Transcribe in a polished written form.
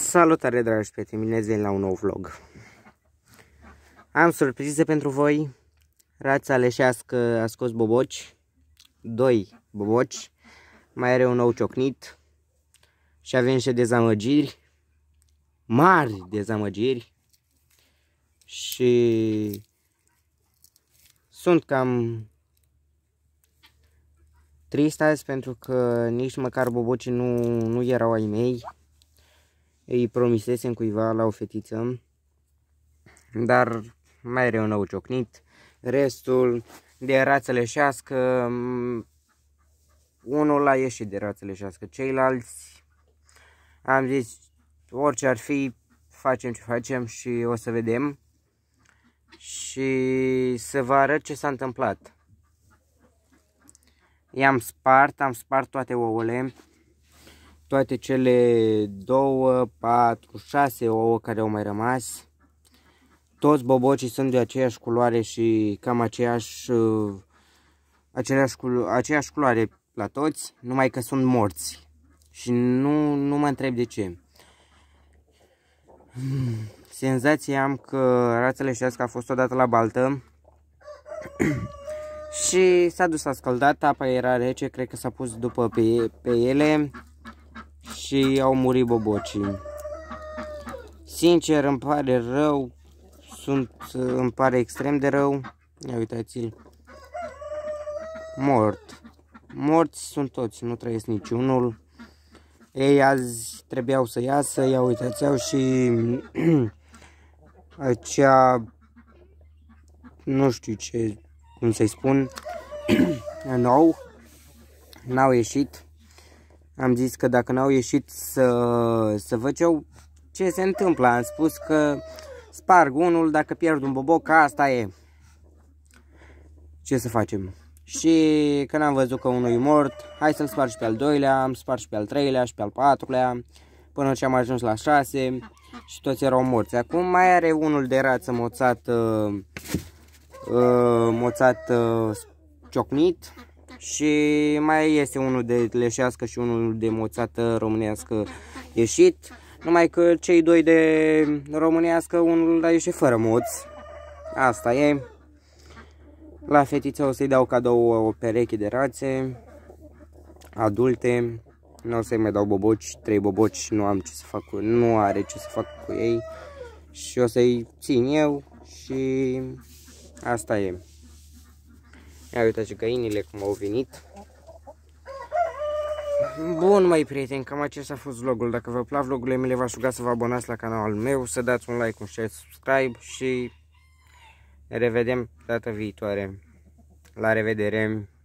Salutare, dragi prieteni, bine ați venit la un nou vlog. Am surprize pentru voi. Rața leșească a scos boboci, 2 boboci, mai are un nou ciocnit și avem niște dezamăgiri, mari dezamăgiri, și sunt cam trist azi pentru că nici măcar bobocii nu erau ai mei. Îi promisesem cuiva la o fetiță, dar mai are un nou ciocnit. Restul de rață leșească, unul a ieșit de rață leșească, ceilalți am zis orice ar fi, facem ce facem și o să vedem și să vă arăt ce s-a întâmplat. Am spart toate ouăle, toate cele 2, 4, 6 ouă care au mai rămas. Toți bobocii sunt de aceeași culoare și cam aceeași culoare la toți, numai că sunt morți. Și nu mă întreb de ce. Senzația am că rața leșească a fost odată la baltă și s-a dus, a scăldat, apa era rece, cred că s-a pus după pe ele și au murit bobocii. Sincer, îmi pare rău, îmi pare extrem de rău. Ia uitați-l. Morți sunt toți, nu trăiesc niciunul. Ei azi trebuiau să iasă, ia uitați, au și acea, nu știu cum să-i spun, nou, n-au ieșit. Am zis că dacă n-au ieșit să văd eu ce se întâmplă. Am spus că sparg unul, dacă pierd un boboc, asta e. Ce să facem? Și când am văzut că unul e mort, hai să-l sparg și pe al doilea, am spart și pe al treilea și pe al patrulea, până ce am ajuns la 6 și toți erau morți. Acum mai are unul de rață moțat ciocnit și mai este unul de leșească și unul de moțată românească ieșit. Numai că cei 2 de românească, unul a ieșit fără moț. Asta e. La fetiță o să-i dau cadou o pereche de rațe adulte. Nu o să-i mai dau boboci, 3 boboci, nu are ce să fac cu ei. Și o să-i țin eu și asta e. Ia uitați găinile cum au venit. Bun, mai prieteni, cam acesta a fost vlogul. Dacă vă plac vlogurile mele, v-aș ruga să vă abonați la canalul meu, să dați un like, un share, subscribe și ne revedem data viitoare. La revedere!